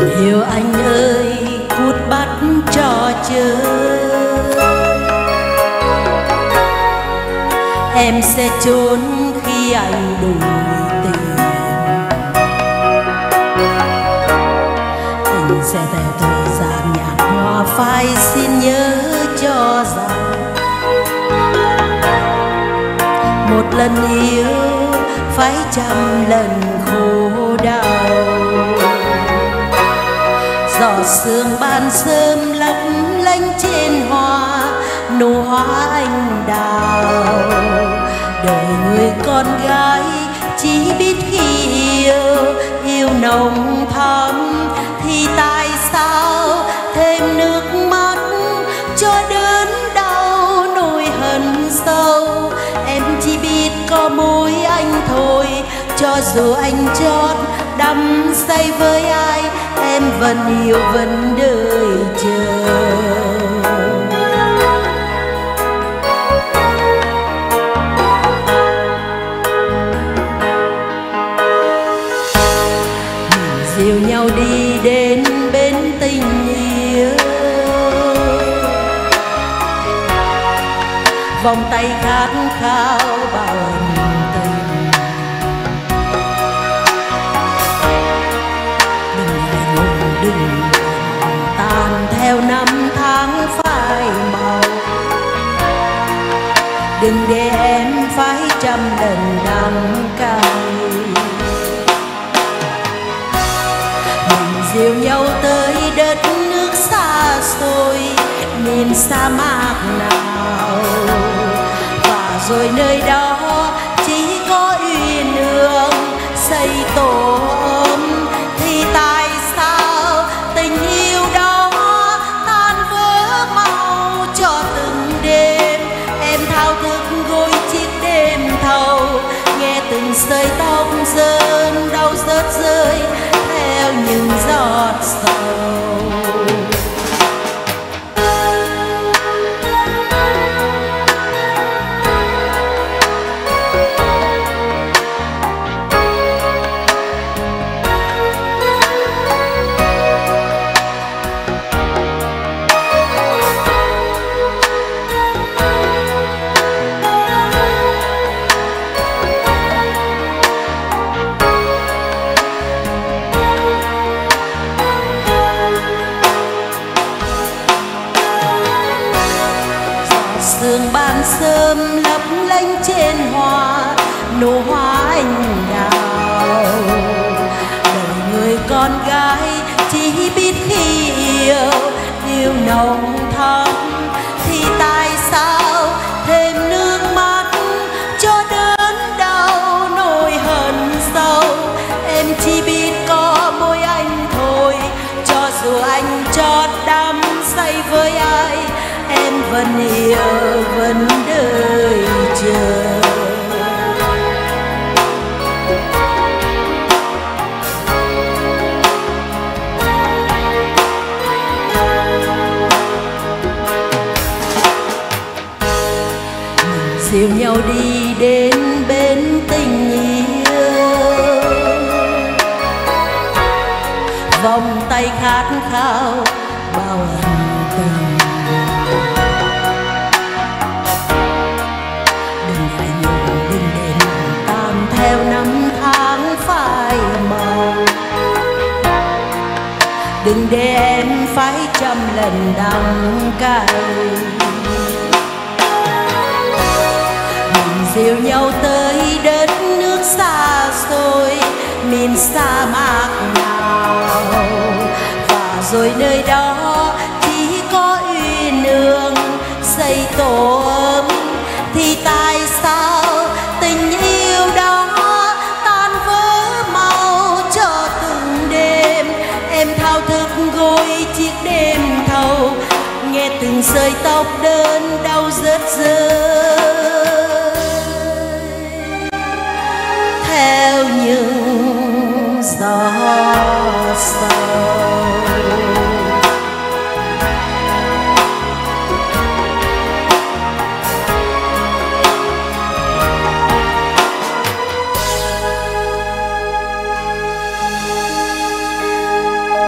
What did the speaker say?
Yêu anh ơi, cút bắt trò chơi, em sẽ trốn khi anh đủ tiền. Anh sẽ theo thời gian nhạt nhòa, phải xin nhớ cho rằng một lần yêu phải trăm lần khổ đau. Giọt sương ban sớm lấp lánh trên hoa, nụ hoa anh đào. Đời người con gái chỉ biết khi yêu, yêu nồng thắm, thì tại sao thêm nước mắt cho đớn đau nỗi hận sâu. Em chỉ biết có mỗi anh thôi, cho dù anh chót đắm say với ai, em vẫn yêu vẫn đợi chờ. Dìu nhau đi đến bên tình yêu, vòng tay khát khao bao ân tình. Đừng ngại ngùng, đừng tàn theo năm tháng phai màu. Đừng để em phải trăm lần đắng cay. Dìu nhau tới đất nước xa xôi, miền sa mạc nào. Và rồi nơi đó chỉ có uyên ương xây tổ ấm, thì tại sao tình yêu đó tan vỡ mau cho từng đêm. Em thao thức gối chiếc đêm thâu, nghe từng sợi tóc rơi đau rớt rơi theo những giọt sầu. Sương ban sớm lấp lánh trên hoa, nụ hoa anh đào. Đời người con gái chỉ biết khi yêu, yêu nồng thắm, thì tại sao thêm nước mắt cho đớn đau nỗi hận sâu. Em chỉ biết có mỗi anh thôi, cho dù anh chót đắm say với ai, em vẫn yêu vẫn đợi chờ. Mình dìu nhau đi đến bên tình yêu, vòng tay khát khao bao ân tình. Đừng ngại ngùng, đừng để lòng tan theo năm tháng phai màu. Đừng để em phải trăm lần đắng cay. Mình dìu nhau tới đất nước xa xôi, miền sa mạc nào. Và rồi nơi đó chỉ có uyên ương xây tổ ấm, thì tại sao tình yêu đó tan vỡ mau cho từng đêm. Em thao thức gối chiếc đêm thâu, nghe từng sợi tóc đơn đau rớt rơi